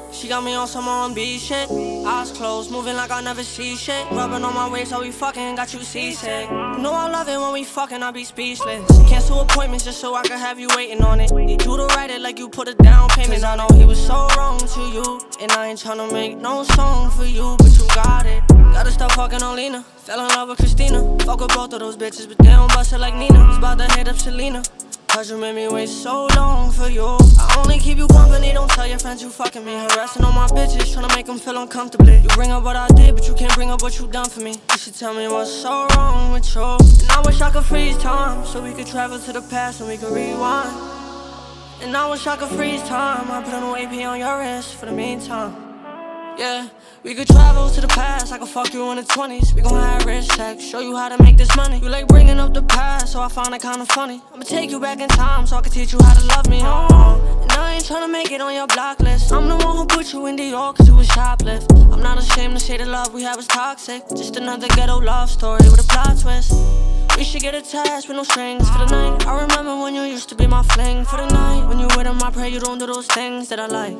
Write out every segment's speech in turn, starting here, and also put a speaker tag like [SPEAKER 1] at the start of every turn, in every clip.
[SPEAKER 1] She got me on some R&B shit. Eyes closed, moving like I never see shit. Rubbing on my waist, so we fucking got you seasick. You know I love it when we fucking, I be speechless. Cancel appointments just so I can have you waiting on it. Need you to write it like you put a down payment. I know he was so wrong to you, and I ain't tryna make no song for you, but you got it. Gotta stop fucking on Lena. Fell in love with Christina. Fuck with both of those bitches, but they don't bust it like Nina. Was about to hit up Selena. Cause you made me wait so long for you. I only keep you company, don't tell your friends you fucking me. Harassing on my bitches, tryna make them feel uncomfortably. You bring up what I did, but you can't bring up what you done for me. You should tell me what's so wrong with you. And I wish I could freeze time, so we could travel to the past and we could rewind. And I wish I could freeze time, I put a new AP on your wrist for the meantime. Yeah, we could travel to the past, I could fuck you in the 20s. We gon' have rich sex, show you how to make this money. You like bringing up the past, so I find it kinda funny. I'ma take you back in time, so I can teach you how to love me. And I ain't tryna make it on your block list. I'm the one who put you in Dior, cause you was shoplift. I'm not ashamed to say the love we had was toxic. Just another ghetto love story with a plot twist. We should get attached with no strings for the night. I remember when you used to be my fling for the night. When you with him, I pray you don't do those things that I like.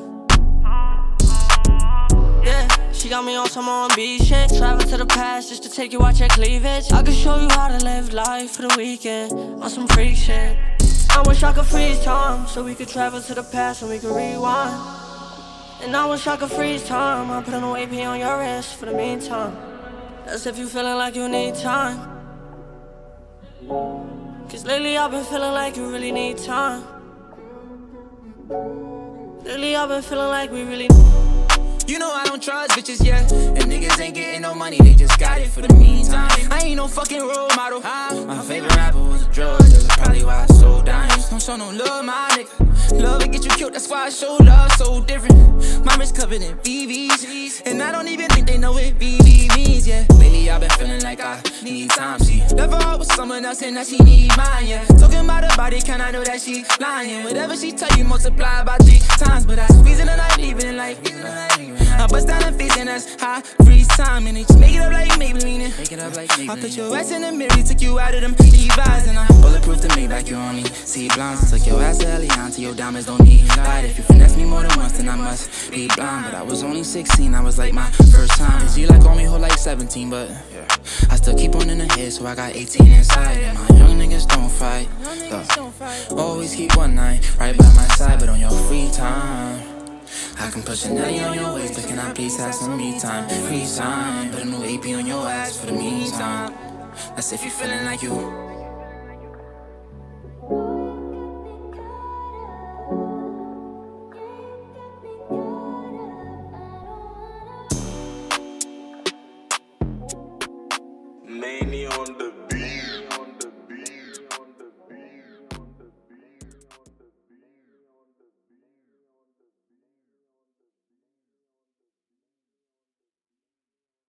[SPEAKER 1] Yeah, she got me on some R&B shit. Travel to the past just to take you out your cleavage. I could show you how to live life for the weekend on some freak shit. I wish I could freeze time, so we could travel to the past and we could rewind. And I wish I could freeze time, I put a new AP on your wrist for the meantime. That's if you feeling like you need time. Cause lately I've been feeling like you really need time. Lately I've been feeling like we really.
[SPEAKER 2] You know I don't trust bitches, yeah. And niggas ain't getting no money, they just got it for the meantime. I ain't no fucking role model. My favorite rapper was a drug dealer, probably why I sold dimes. Don't show no love, my nigga. Love will get you killed, that's why I show love so different. My wrist covered in BBs, and I don't even think they know what BB means, yeah. Lately I've been feeling like I need time, she never out with someone else and that she need mine, yeah. Talking about her body, can I know that she lying? Whatever she tell you, multiply by 3 times. But I squeeze in the night, leaving like I bust down the face and that's high freeze time. And they just make it up like Maybelline. I put your ass in the mirror, took you out of them Levi's. And I bulletproof to make like you only see blondes. Took your ass to Elian till your diamonds don't need light. If you finesse me more than once, then I must be blind. But I was only 16, I was like my first time. And she like on me whole like 17, but yeah, I still keep on in the head, so I got 18 inside. And my young niggas don't fight. Always keep one night right by my side, but on your free time I can put Chanel on your waist, but can I please have some me time? Free time, put a new AP on your ass for the meantime. That's if you feeling like you